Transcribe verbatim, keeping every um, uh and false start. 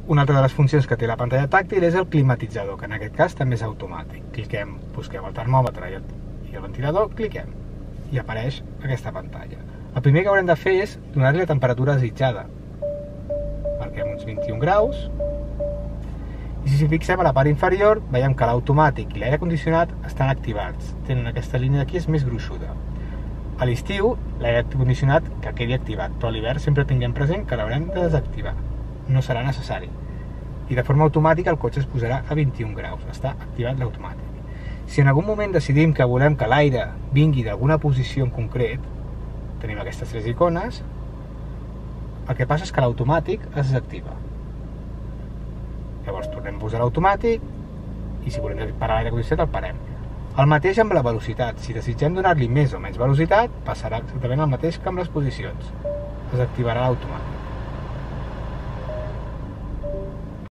Una altra de les funcions que té la pantalla tàctil és el climatitzador, que en aquest cas també és automàtic. Cliquem, busquem el termòmetre i el, i el ventilador, cliquem i apareix aquesta pantalla. El primer que haurem de fer és donar-li la temperatura desitjada. Marquem uns vint-i-un graus i si fixem a la part inferior veiem que l'automàtic i l'aire condicionat estan activats. Tenen aquesta línia d'aquí, és més gruixuda. A l'estiu l'aire condicionat que quedi activat, però a l'hivern sempre tinguem present que l'haurem de desactivar. No serà necessari. I de forma automàtica el cotxe es posarà a vint-i-un graus. Està activat l'automàtic. Si en algun moment decidim que volem que l'aire vingui d'alguna posició en concret, tenim aquestes tres icones, el que passa és que l'automàtic es desactiva. Llavors tornem a posar l'automàtic i si volem parar l'aire condicionat el parem. El mateix amb la velocitat. Si desitgem donar-li més o menys velocitat, passarà exactament el mateix que amb les posicions. Desactivarà l'automàtic.